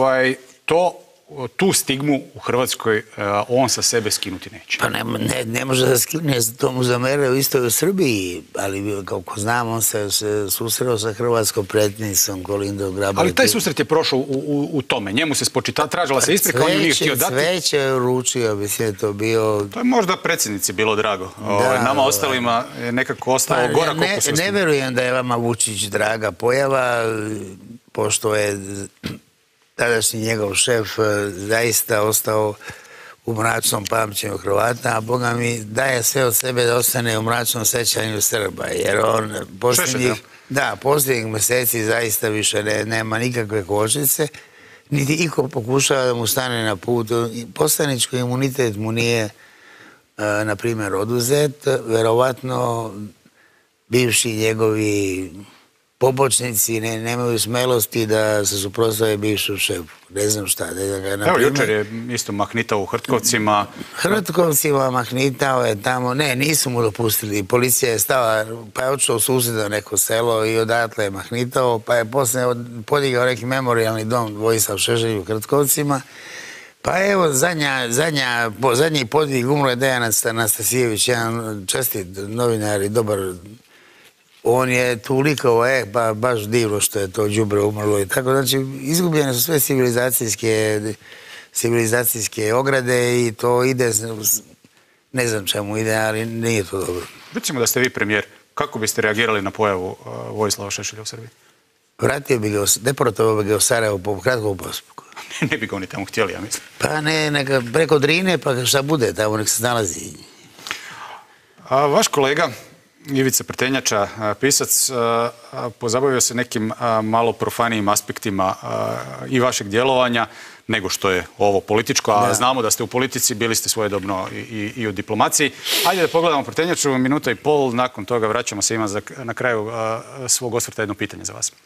tu stigmu u Hrvatskoj on sa sebe skinuti neće. Pa ne može da skine, to mu zameraju isto u Srbiji, ali kako znam, on se susreo sa hrvatskom predsjednicom Kolindom Grabar. Ali taj susret je prošao u tome. Njemu se tražila se isprika, on ju nije htio dati. Cveće je uručio, mislim je to bio... To je možda predsjednici bilo drago. Nama ostalima je nekako ostalo gorak okus. Ne verujem da je vama Vučić draga pojava, pošto je tadašnji njegov šef zaista ostao u mračnom pamćenju Hrvata, a Boga mi daje sve od sebe da ostane u mračnom sećanju Srba, jer on posljednjih mjeseci zaista više nema nikakve kočnice, niti iko pokušava da mu stane na put. Poslanički imunitet mu nije, na primjer, oduzet, verovatno bivši njegovi pobočnici nemaju smelosti da se suprotstave bivšu šefu. Ne znam šta. Evo, jučer je isto mahnitao u Hrtkovcima. Hrtkovcima mahnitao je tamo. Ne, nisu mu dopustili. Policija je stala, pa je otišao u susjedno neko selo i odatle je mahnitao, pa je poslije podigao neki memorijalni dom Vojislav Šešelj u Hrtkovcima. Pa evo, zadnji podvig umro je Dejan Anastasijević, jedan čestit novinar i dobar. On je tu likao, pa baš divno što je to đubre umrlo i tako. Znači, izgubljene su sve civilizacijske ograde i to ide, ne znam čemu ide, ali nije to dobro. Recimo da ste vi premijer, kako biste reagirali na pojavu Vojislava Šešelja u Srbiji? Vratio bi ga, deportovao bi ga u Sarajevo po kratkom postupku. Ne bi ga oni tamo htjeli, ja mislim. Pa ne, neka preko Drine, pa šta bude tamo, nek se nalazi. Vaš kolega Ivica Prtenjača, pisac, pozabavio se nekim malo profanijim aspektima i vašeg djelovanja nego što je ovo političko, a znamo da ste u politici, bili ste svojedobno i u diplomaciji. Ajde da pogledamo Prtenjaču, 1,5 minuta, nakon toga vraćamo se, ima na kraju svog osvrta jedno pitanje za vas.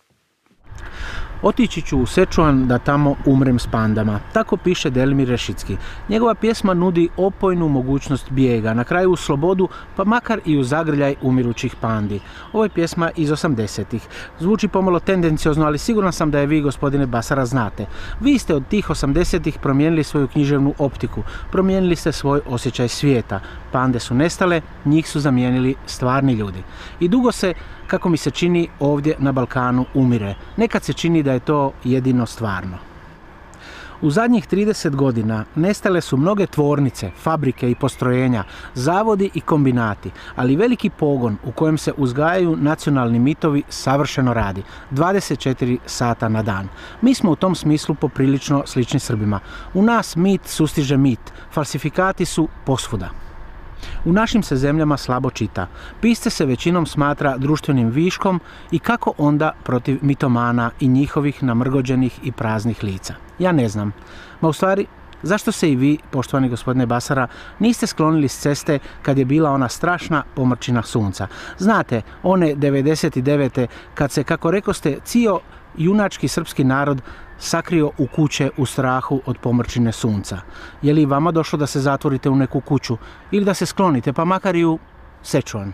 Otići ću u Sečuan da tamo umrem s pandama. Tako piše Delimir Rešicki. Njegova pjesma nudi opojnu mogućnost bijega, na kraju u slobodu, pa makar i u zagrljaj umirućih pandi. Ovo je pjesma iz 80-ih. Zvuči pomalo tendenciozno, ali siguran sam da je vi, gospodine Basara, znate. Vi ste od tih 80-ih promijenili svoju književnu optiku, promijenili ste svoj osjećaj svijeta. Pande su nestale, njih su zamijenili stvarni ljudi. I dugo se, kako mi se čini, ovdje na Balkanu umire. Nekad se čini da je to jedino stvarno. U zadnjih 30 godina nestale su mnoge tvornice, fabrike i postrojenja, zavodi i kombinati, ali veliki pogon u kojem se uzgajaju nacionalni mitovi savršeno radi, 24 sata na dan. Mi smo u tom smislu poprilično slični Srbima. U nas mit sustiže mit, falsifikati su posvuda. U našim se zemljama slabo čita. Pisce se većinom smatra društvenim viškom i kako onda protiv mitomana i njihovih namrgođenih i praznih lica? Ja ne znam. Ma u stvari, zašto se i vi, poštovani gospodine Basara, niste sklonili s ceste kad je bila ona strašna pomrčina sunca? Znate, one 99. kad se, kako rekoste, cijel junački srpski narod sakrio u kuće u strahu od pomrčine sunca. Je li vama došlo da se zatvorite u neku kuću ili da se sklonite, pa makar i u Sečuan?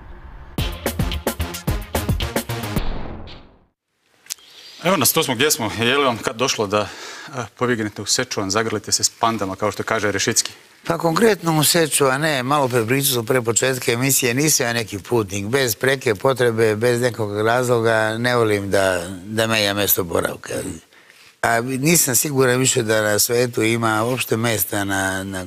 Evo nas, to smo gdje smo. Je li vam kad došlo da pobjegnete u Sečuan, zagrlite se s pandama, kao što kaže Rešicki? Pa konkretno u Sečuan, ne, malo pričao pre početka emisije, nisam ja neki putnik, bez preke potrebe, bez nekog razloga, ne volim da menja mjesto boravka. A nisam siguran više da na svijetu ima uopšte mjesta na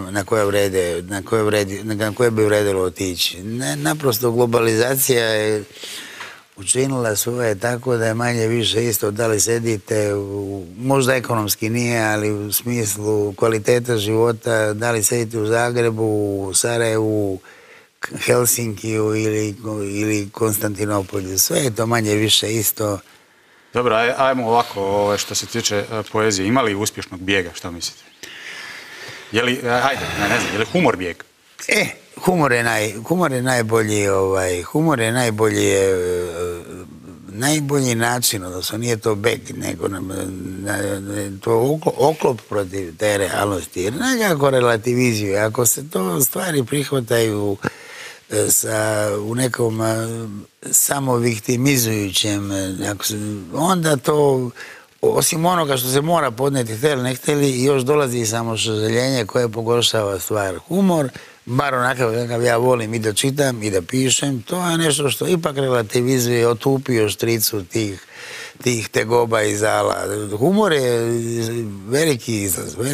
koje bi vredilo otići. Naprosto globalizacija je učinila svoje tako da je manje više isto da li sedite, možda ekonomski nije, ali u smislu kvaliteta života, da li sedite u Zagrebu, u Sarajevu, Helsinkiju ili Konstantinopolju. Sve je to manje više isto. Dobro, ajmo ovako, što se tiče poezije. Ima li uspješnog bijega, što mislite? Je li, ajde, ne znam, je li humor bijeg? Humor je najbolji najbolji način, odnosno nije to beg, nego to oklop protiv te realnosti, jer nekako relativiziju. Ako se to stvari prihvataju u nekom samoviktimizujućem, onda to, osim onoga što se mora podneti, htjeli ne htjeli, još dolazi i samožaljenje koje pogoršava stvar. Humor, bar onakav kakav ja volim i da čitam i da pišem, to je nešto što ipak relativizuje, otupio štricu tih tegoba i zala. Humor je veliki izraz,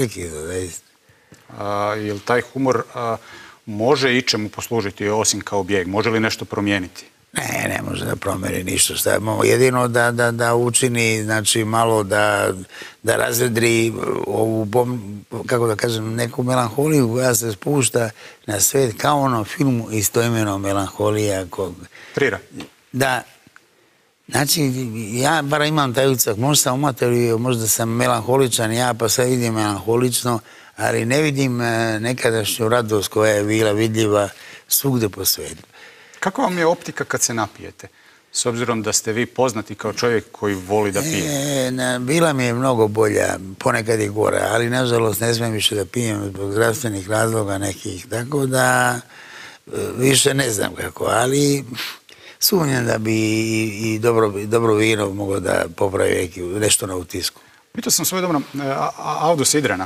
Jel taj humor može ičemu poslužiti osim kao bijeg? Može li nešto promijeniti? Ne može da promijeni ništa. Jedino da učini, znači malo da razvedri ovu, kako da kažem, neku melanholiju koja se spušta na svet, kao ono filmu istoimeno Melanholija. Trira. Da. Znači, ja bar imam taj utisak, možda sam amaterio, možda sam melanholičan ja, pa sad vidim melanholično, ali ne vidim nekadašnju radost koja je bila vidljiva svugde po svijetu. Kako vam je optika kad se napijete? S obzirom da ste vi poznati kao čovjek koji voli da pije. Bila mi je mnogo bolja, ponekad i gora, ali nažalost ne smijem više da pijem zbog zdravstvenih razloga nekih, tako da više ne znam kako, ali sumnjam da bi i dobro vino moglo da popravi nešto na utisku. Pitao sam svojedobno Avdu Sidrana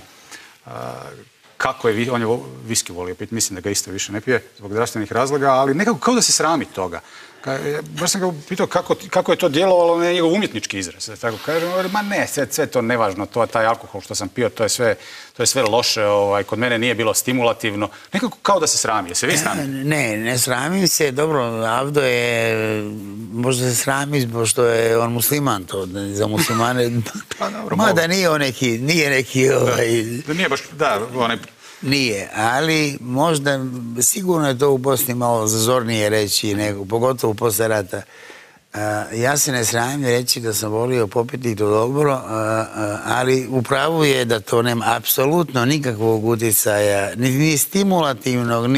kako je, on je viski volio piti, mislim da ga isto više ne pije zbog zdravstvenih razloga, ali nekako kao da se srami toga. Baš sam ga pitao kako je to djelovalo na njegov umjetnički izraz, da tako kažem, ma ne, sve to nevažno, taj alkohol što sam pio, to je sve loše, kod mene nije bilo stimulativno, nekako kao da se srami, se vi srami? Ne sramim se, dobro, Avdo je, možda se srami zbog što je on musliman, to za muslimane, mada nije neki... Da nije baš, da, onaj... Nije, ali možda, sigurno je to u Bosni malo zazornije reći, pogotovo posle rata. Ja se ne sramim reći da sam volio popiti to dobro, ali upravo je da to nema apsolutno nikakvog utjecaja, ni stimulativnog,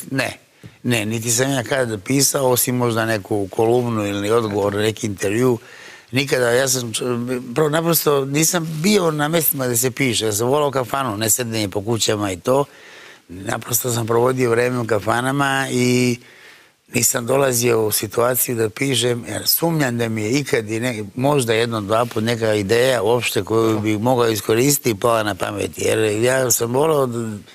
niti sam ja kada pisao, osim možda neku kolumnu ili odgovor na neki intervju. Nikada, ja sam, naprosto nisam bio na mjestima gdje se piše, ja sam volao kafanu, ne sedenje po kućama i to, naprosto sam provodio vreme u kafanama i nisam dolazio u situaciju da pišem, jer sumnjam da mi je ikad i možda jednom, dva put neka ideja uopšte koju bi mogao iskoristiti pala na pamet, jer ja sam volao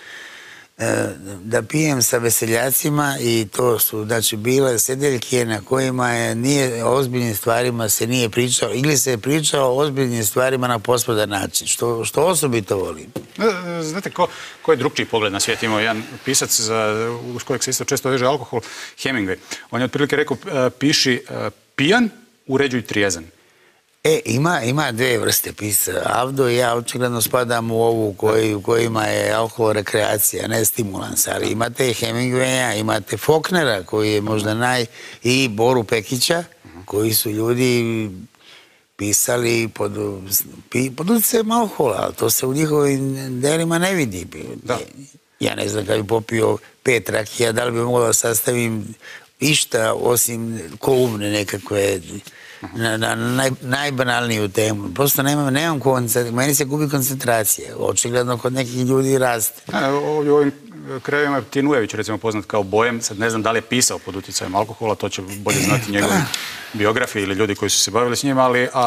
da pijem sa veseljacima i to su, znači, bile sedeljke na kojima nije o ozbiljnim stvarima se nije pričao ili se je pričao o ozbiljnim stvarima na pospodan način, što osobito volim. Znate ko je drugčiji pogled na svijet? Imao jedan pisac uz kojeg se isto često veže alkohol, Hemingway. On je otprilike rekao, piši pijan, uređuj trijezan. Ima dve vrste pisa. Avdo i ja očigledno spadam u ovu u kojima je alkohol rekreacija, ne stimulans, ali imate Hemingwaya, imate Faulknera koji je možda i Boru Pekića, koji su ljudi pisali pod utjecajem alkohola, ali to se u njihovim delima ne vidi. Ja ne znam kada bi popio 5 rakija, da li bi mogao da sastavim išta osim kolumne nekakve na najbanalniju temu. Prosto nemam koncentracije, meni se gubi koncentracija. Očigledno kod nekih ljudi raste. Ovdje u ovim krajevima je Tin Ujević, recimo, poznat kao Bojem. Sad ne znam da li je pisao pod utjecajem alkohola, to će bolje znati njegovi biografiji ili ljudi koji su se bavili s njim,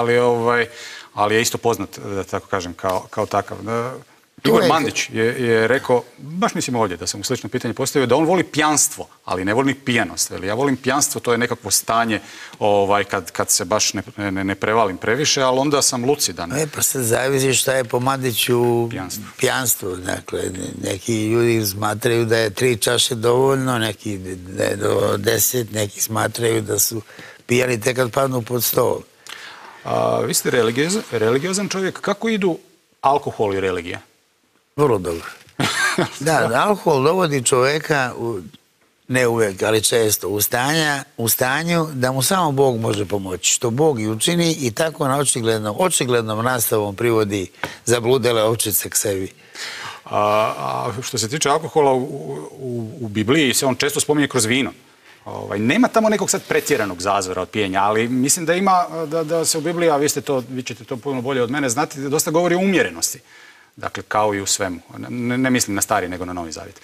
ali je isto poznat, da tako kažem, kao takav. Igor Mandić je rekao, baš mislim ovdje da sam mu slično pitanje postavio, da on voli pijanstvo, ali ne voli pijanost. Ja volim pijanstvo, to je nekakvo stanje kad se baš ne prevalim previše, ali onda sam lucidan. Pa sad zavisi šta je po Mandiću pijanstvo. Dakle, neki ljudi smatraju da je 3 čaše dovoljno, neki da je do 10, neki smatraju da su pijani tek kad padnu pod stol. Vi ste religiozan čovjek. Kako idu alkohol i religija? Vrlo dobro. Da, alkohol dovodi čovjeka, ne uvijek, ali često, u stanju da mu samo Bog može pomoći. Što Bog i učini i tako na očiglednom nastavom privodi zabludele ovčice k sebi. Što se tiče alkohola, u Bibliji se on često spominje kroz vino. Nema tamo nekog sad pretjeranog zazora od pijenja, ali mislim da ima, da se u Bibliji, a vi ćete to puno bolje od mene znati, da dosta govori o umjerenosti. Dakle, kao i u svemu. Ne mislim na Stari, nego na Novi Zavjet.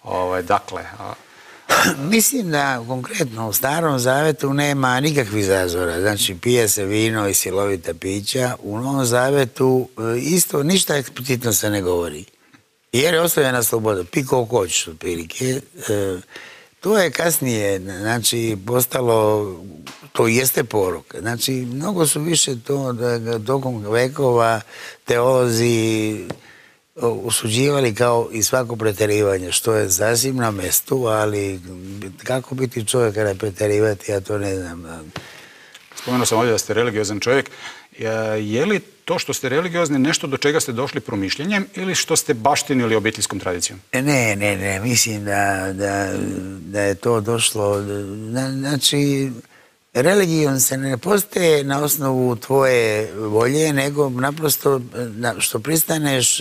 Mislim da konkretno u Starom Zavetu nema nikakvih zazora. Znači, pije se vino i silovita pića. U Novom Zavetu isto ništa eksplicitno se ne govori. Jer je ostavljena sloboda. Pi koliko hoćeš, otprilike. To je kasnije, znači, postalo, to jeste porok. Znači, mnogo su više to, tokom vekova, teolozi osuđivali kao i svako pretjerivanje, što je sasvim na mestu, ali kako biti čovjek kada pretjerivati, ja to ne znam. Spomenuo sam ovdje da ste religiozan čovjek. Je li to što ste religiozni nešto do čega ste došli promišljenjem ili što ste baštinili obiteljskom tradicijom? Ne, mislim da je to došlo, znači, religijom se ne postaje na osnovu tvoje volje, nego naprosto što pristaneš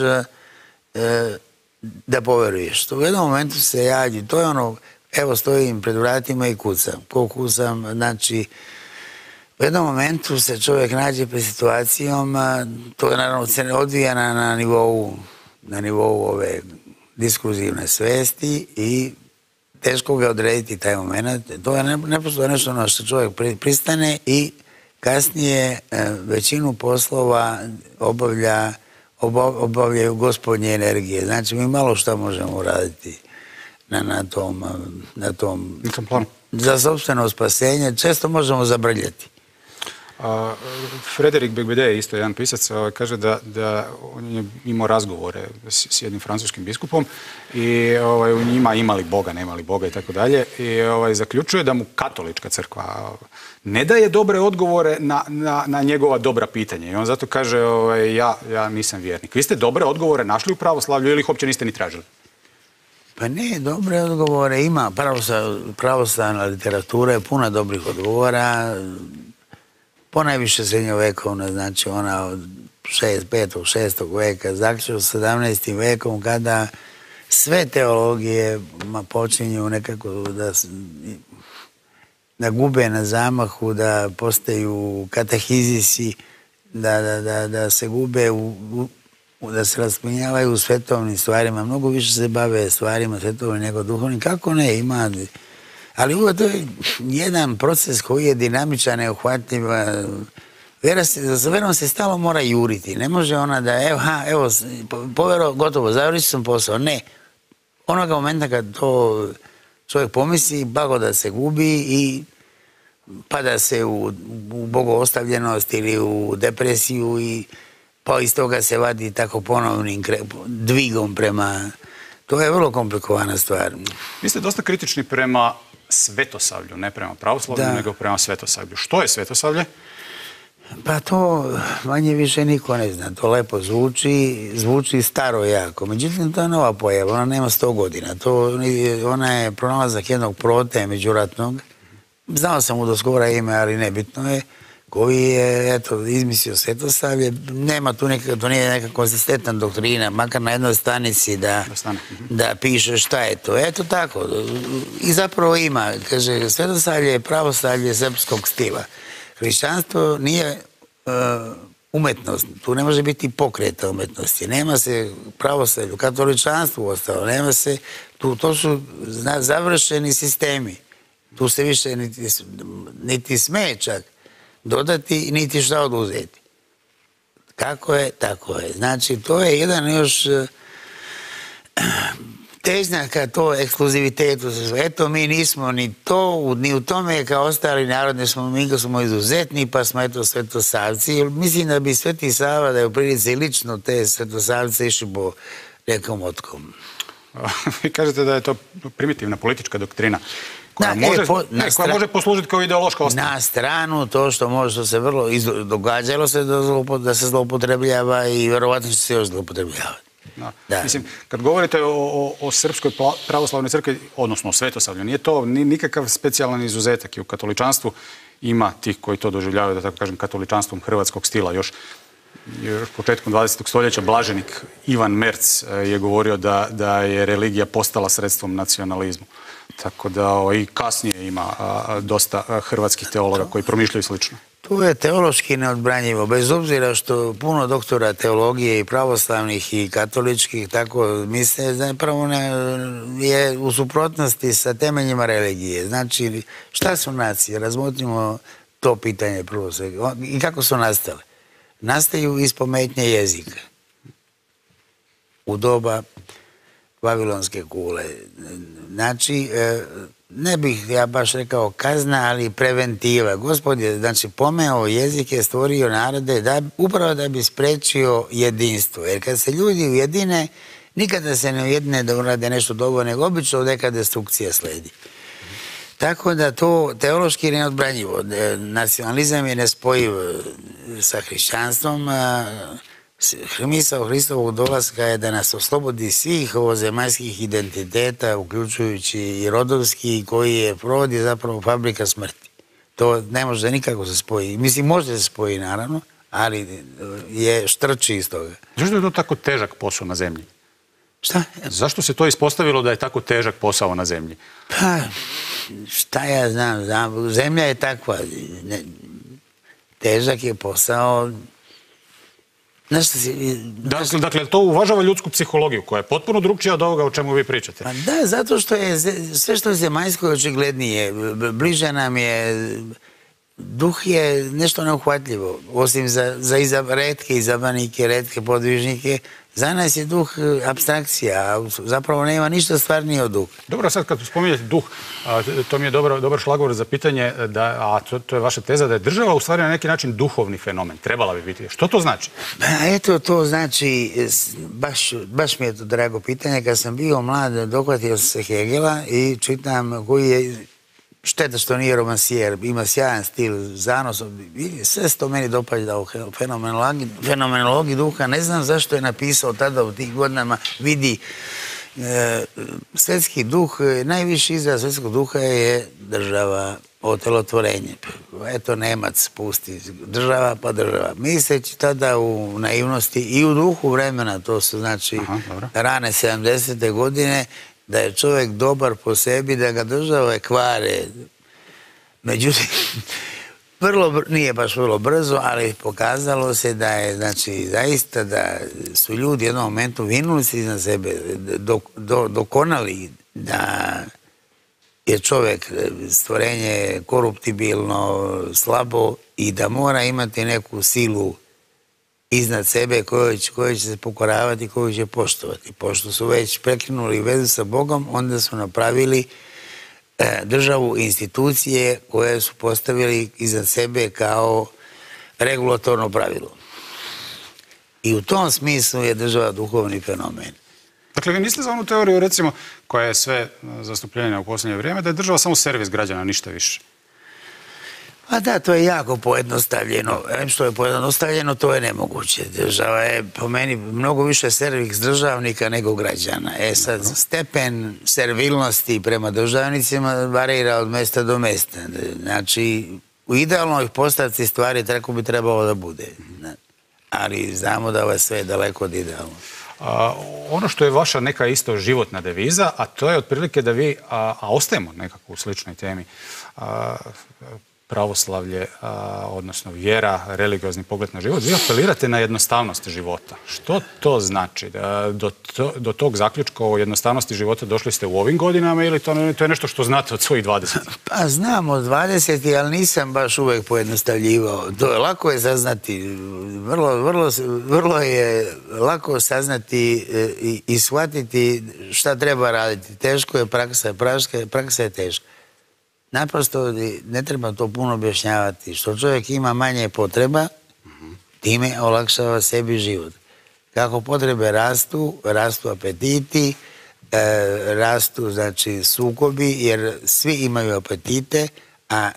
da poveruješ. U jednom momentu se jađi, to je ono, evo stojim pred vratima i kucam. Ko kucam, znači, u jednom momentu se čovjek nađe pred situacijom, to je naravno se ne odvija na nivou ove diskurzivne svesti i teško ga odrediti taj moment. To je naprosto nešto na što čovjek pristane i kasnije većinu poslova obavljaju gospodnje energije. Znači, mi malo šta možemo uraditi na tom planu. Za sopstveno spasenje često možemo zabrljati. Frederik Beigbeder, isto jedan pisac, kaže da on je imao razgovore s jednim francuskim biskupom i u njima imali Boga, nemali Boga i tako dalje. I zaključuje da mu katolička crkva ne daje dobre odgovore na njegova dobra pitanja. I on zato kaže, ja nisam vjernik. Vi ste dobre odgovore našli u pravoslavlju ili ih uopće niste ni tražili? Pa ne, dobre odgovore ima. Pravoslavna literatura je puna dobrih odgovora. Ponajviše srednjovekovna, znači ona od 5. 6. veka, zaključno 17. vekom, kada sve teologije počinju nekako da gube na zamahu, da postaju katehizisi, da se gube, da se raspinjavaju u svetovnim stvarima. Mnogo više se bave stvarima svetovnim nego duhovnim. Kako ne, ima. Ali to je jedan proces koji je dinamičan, neuhvatljiv. Za verom se stalo mora juriti. Ne može ona da, evo, povero, gotovo, završio sam posao. Ne. Onoga momenta kad to čovjek pomisli, blago da se gubi i pada se u bogoostavljenost ili u depresiju i pa iz toga se vadi tako ponovnim dvigom prema... To je vrlo komplikovana stvar. Vi ste dosta kritični prema svetosavlju, ne prema pravoslavlju, nego prema svetosavlju. Što je svetosavlje? Pa to manje više niko ne zna. To lepo zvuči staro jako. Međutim, to je nova pojava. Ona nema 100 godina. Ona je pronalazak jednog prote međuratnog. Znao sam mu do skora ime, ali nebitno je. Koji je, izmislio svetosavlje. Nema tu to nije neka konsistentna doktrina, makar na jednoj stanici da piše šta je to. Eto tako. I zapravo ima, kaže, svetosavlje je pravoslavlje srpskog stila. Hrišćanstvo nije umetnost. Tu ne može biti pokreta umetnosti. Nema se pravoslavlju, katoličanstvu ostalo. Nema se, to su završeni sistemi. Tu se više niti sme čak dodati, niti šta oduzeti. Kako je, tako je. Znači, to je jedan još težnja ka to ekskluzivitetu. Eto, mi nismo ni u tome kao ostali narodi, mi smo izuzetni, pa smo eto svetosavci. Mislim da bi Sveti Sava, da je u prilici lično te svetosavce išli po nekom otkom. Vi kažete da je to primitivna politička doktrina koja može poslužiti kao ideološka osnova. Na stranu to što se vrlo događalo se da se zloupotrebljava i verovatno će se još zloupotrebljavati. Mislim, kad govorite o Srpskoj pravoslavnoj crkvi, odnosno o svetosavlju, nije to nikakav specijalan izuzetak i u katoličanstvu ima tih koji to doživljavaju, da tako kažem, katoličanstvom hrvatskog stila još još početkom 20. stoljeća blaženik Ivan Merz je govorio da je religija postala sredstvom nacionalizmu. Tako da i kasnije ima dosta hrvatskih teologa koji promišljaju slično. To je teološki neodbranjivo, bez obzira što puno doktora teologije i pravoslavnih i katoličkih tako misle, zapravo je u suprotnosti sa temeljima religije. Znači, šta su nacije? Razmotrimo to pitanje prvo svega. I kako su nastale? Nastaju iz pometnje jezika. U doba Vavilonske kule. Znači, ne bih ja baš rekao kazna, ali preventiva. Gospod je, znači, pomeo jezike, stvorio narode upravo da bi sprečio jedinstvo. Jer kad se ljudi ujedine, nikada se ne ujedine da urade nešto dobro, nego obično neka destrukcija sledi. Tako da to teološki neodbranjivo. Nacionalizam je nespojiv sa hrišćanstvom. Misao Hristovog dolaska je da nas oslobodi svih ovozemaljskih identiteta, uključujući i rodovski, koji je provodi zapravo fabrika smrti. To ne može nikako se spoji. Mislim, može se spoji, naravno, ali je štrči iz toga. Zašto je to tako težak posao na zemlji? Šta? Zašto se to ispostavilo da je tako težak posao na zemlji? Pa, šta ja znam, zemlja je takva. Težak je posao. Dakle, to uvažava ljudsku psihologiju koja je potpuno drugčija od ovoga o čemu vi pričate. Pa da, zato što je sve što je zemaljsko je očiglednije. Bliže nam je, duh je nešto neuhvatljivo. Osim za retke izabranike, retke podvižnike, za nas je duh apstrakcija, a zapravo nema ništa stvarnije od duha. Dobro, sad kad spominjete duh, to mi je dobar šlagvor za pitanje, a to je vaša teza, da je država u stvari na neki način duhovni fenomen. Trebala bi biti. Što to znači? Eto, to znači, baš mi je to drago pitanje. Kad sam bio mlad, dohvatio se Hegela i čitam koji je, šteta što nije romansijer, ima sjajan stil, zanos, sve se to meni dopada u fenomenologiji duha. Ne znam zašto je napisao tada u tih godinama, vidi, svjetski duh, najviši izraz svjetskog duha je država, otelotvorenje. Eto, Nemac pusti država pa država. Misleći tada u naivnosti i u duhu vremena, to su znači rane 70. godine, da je čovjek dobar po sebi, da ga države kvare. Međutim, nije baš vrlo brzo, ali pokazalo se da je, znači, zaista da su ljudi u jednom momentu vinuli se iznad sebe, dokonali da je čovjek stvorenje koruptibilno, slabo i da mora imati neku silu iznad sebe koju će se pokoravati, koju će poštovati. Pošto su već prekinuli vezu sa Bogom, onda su napravili državu i institucije koje su postavili iznad sebe kao regulatorno pravilo. I u tom smislu je država duhovni fenomen. Dakle, vi mislite za onu teoriju, recimo, koja je sve zastupljena u posljednje vrijeme, da je država samo servis građana, ništa više? Pa da, to je jako pojednostavljeno. Što je pojednostavljeno, to je nemoguće. Država je po meni mnogo više servis državnika nego građana. Sad, stepen servilnosti prema državnicima varira od mjesta do mjesta. Znači, u idealnoj postavci stvari tako bi trebalo da bude. Ali znamo da ovo je sve daleko od idealno. Ono što je vaša neka isto životna deviza, a to je otprilike da vi, a ostajemo nekako u sličnoj temi, pravoslavlje, odnosno vjera, religiozni pogled na život, vi apelirate na jednostavnost života. Što to znači? Do tog zaključka o jednostavnosti života došli ste u ovim godinama ili to je nešto što znate od svojih 20? Pa znam od 20, ali nisam baš uvek pojednostavljivao. To je lako je saznati, vrlo je lako saznati i shvatiti šta treba raditi. Teško je praksa je teška. Naprosto ne treba to puno objašnjavati. Što čovjek ima manje potreba, time olakšava sebi život. Kako potrebe rastu apetiti, rastu, znači, sukobi, jer svi imaju apetite, a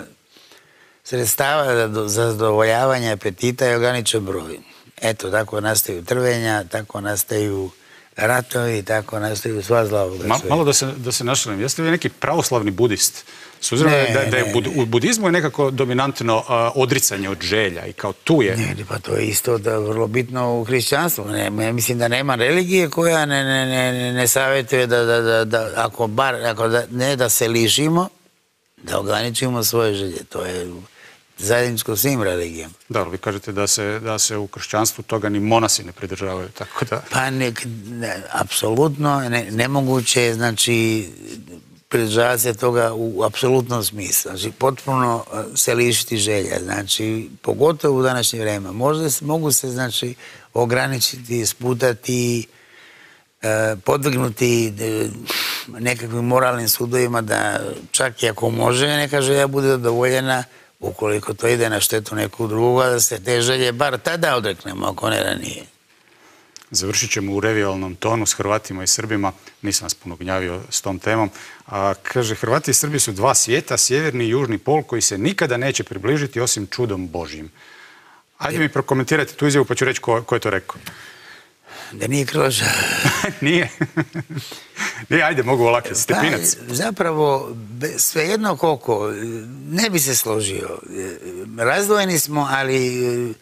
sredstava za zadovoljavanje apetita je ograničen broj. Eto, tako nastaju trvenja, tako nastaju ratovi i tako nastaju sva zla ovoga svijeta. Malo da se našalim, jeste li neki pravoslavni budist? S obzirom da je u budizmu je nekako dominantno odricanje od želja i kao tu je. Ne, pa to je isto vrlo bitno u hrišćanstvu. Ja mislim da nema religije koja ne savjetuje da ako ne da se lišimo, da ograničimo svoje želje. To je zajedničko svim religijama. Da, ali vi kažete da se u kršćanstvu toga ni monasi ne pridržavaju, tako da... Pa apsolutno nemoguće je, znači, pridržavati se toga u apsolutnom smislu. Znači, potpuno se lišiti želja. Znači, pogotovo u današnje vrijeme. Mogu se, znači, ograničiti, sputati, podvrgnuti nekakvim moralnim sudovima da čak i ako može neka želja bude zadovoljena, ukoliko to ide na štetu nekog drugoga, da se te želje bar tada odreknemo, ako ne ranije. Završit ćemo u revijalnom tonu s Hrvatima i Srbima. Nisam vas puno gnjavio s tom temom. Kaže, Hrvati i Srbi su dva svijeta, sjeverni i južni pol, koji se nikada neće približiti osim čudom Božjim. Ajde mi prokomentirajte tu izjavu, pa ću reći ko je to rekao. Da nije Krleža. Nije. Nije, ajde, mogu olakiti. Stepinac. Zapravo, svejedno koliko, ne bi se složio. Razdvojeni smo, ali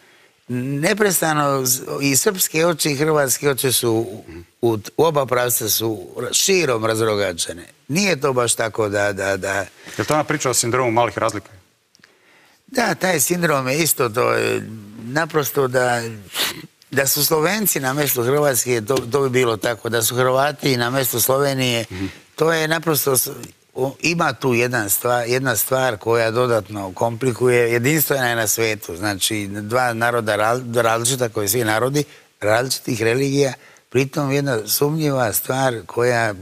neprestano i srpske oči i hrvatske oči su u oba pravca su širom razrogačene. Nije to baš tako da... Je li to ona priča o sindromu malih razlika? Da, taj sindrom je isto to. Naprosto da su Slovenci na mjestu Hrvatske, to bi bilo tako. Da su Hrvati na mjestu Slovenije, to je naprosto... Ima tu jedna stvar koja dodatno komplikuje, jedinstvena je na svijetu, znači dva naroda različita, koji svi narodi, različitih religija, pritom jedna sumnjiva stvar koja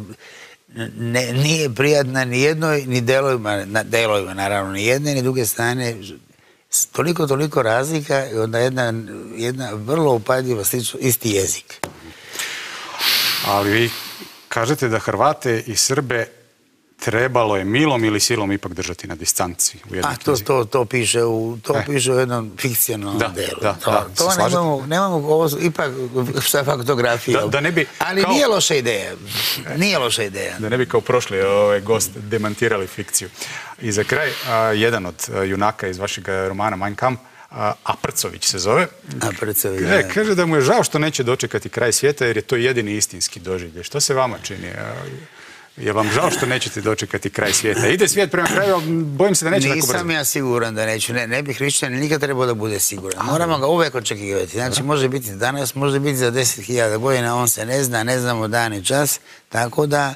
nije prijatna ni jednoj, ni delovima, naravno, ni jedne, ni druge strane, toliko razlika i onda jedna vrlo upadljiva isti jezik. Ali vi kažete da Hrvate i Srbe trebalo je milom ili silom ipak držati na distanci u jednoj knjizi. To piše u jednom fikcionalnom delu. To nemamo ovo ipak sa faktografijom. Ali nije loša ideja. Nije loša ideja. Da ne bi kao prošli gost demantirali fikciju. I za kraj, jedan od junaka iz vašeg romana Mein Kampf, Aprcović se zove. Aprcović, kaže da mu je žao što neće dočekati kraj svijeta jer je to jedini istinski doživljaj. Što se vama čini? Je vam žao što nećete dočekati kraj svijeta? Ide svijet prema kraju, ali bojim se da neće tako brzo. Nisam ja siguran da neću. Ne bi hrišćan nikad trebao da bude siguran. Moramo ga uvek očekivati. Znači, može biti danas, može biti za 10.000 godina, on se ne znamo dan i čas, tako da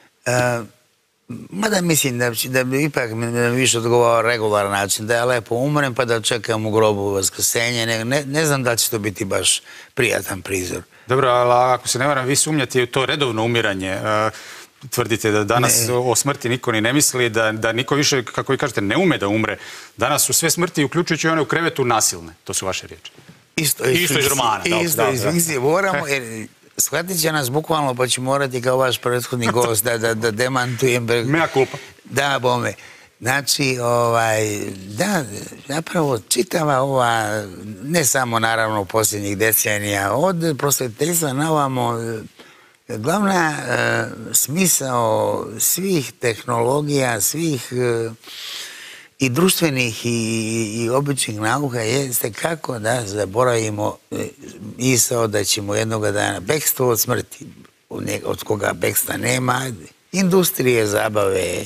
mada mislim da bi ipak više odgovarao regularan način, da ja lepo umrem pa da čekam u grobu vaskrsenje. Ne znam da će to biti baš prijatan prizor. Dobro, ali ako se ne varam, vi sumnjate u to redovno umiranje. Tvrdite da danas o smrti niko ni ne misli, da niko više, kako vi kažete, ne ume da umre. Danas su sve smrti, uključujući one u krevetu, nasilne. To su vaše riječi. Isto iz romana. Isto iz fikcije. Moramo, jer shvatit će nas bukvalno, pa ću morati kao vaš prethodni gost da demantujem. Mea culpa. Da, bome. Znači, da, zapravo čitava ova, ne samo naravno posljednjih decenija, od prosvjetiteljstva na ovamo, glavna smisao svih tehnologija, svih i društvenih i običnih nauka jeste kako da zaboravimo misao da ćemo jednoga dana bekstvo od smrti, od koga bekstva nema, industrije, zabave,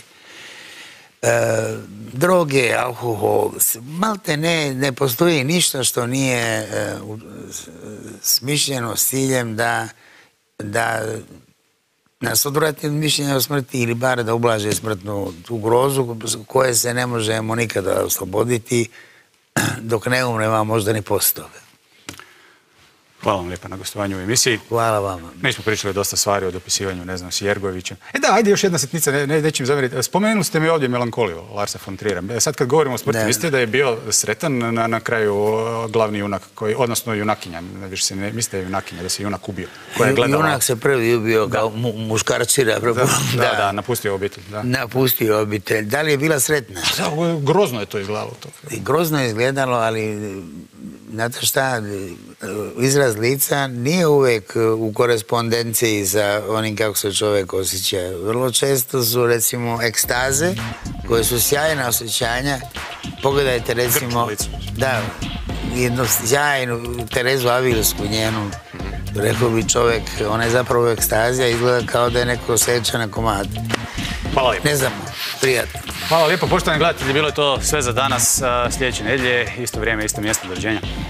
droge, alkohol, malte ne postoji ništa što nije smišljeno s ciljem da nas odvrati od mišljenja o smrti ili bar da ublaže smrtnu tu grozu koje se ne možemo nikada osloboditi dok ne umremo, možda ni poslije toga. Hvala vam lijepa na gostovanju u emisiji. Hvala vama. Mi smo pričali dosta stvari o dopisivanju, ne znam, s Jergovićem. Da, ajde još jedna sitnica, nećem zameriti. Spomenuli ste mi ovdje melankoliju Larsa von Trierera. Sad kad govorimo o smrti, mislite da je bio sretan na kraju glavni junak, odnosno junakinja, više se ne mislite da je junakinja, da se junak ubio. Junak se prvi ubio kao muškarčira. Da, napustio obitelj. Napustio obitelj. Da li je bila sretna? Grozno je to izgledalo. Grozno je izgledalo, ali znate šta, izraz lica nije uvijek u korespondenciji sa onim kako se čovjek osjeća. Vrlo često su, recimo, ekstaze, koje su sjajna osjećanja. Pogledajte, recimo, da, jednu sjajnu Terezu Avilsku, njenu, rekao bi čovjek, ona je zapravo ekstazija, izgleda kao da je neko seča na komad. Hvala lijepo. Ne znam, prijatno. Hvala lijepo, poštovani gledatelji, bilo je to sve za danas. Sljedeće nedjelje, isto vrijeme, isto mjesto, doviđenja.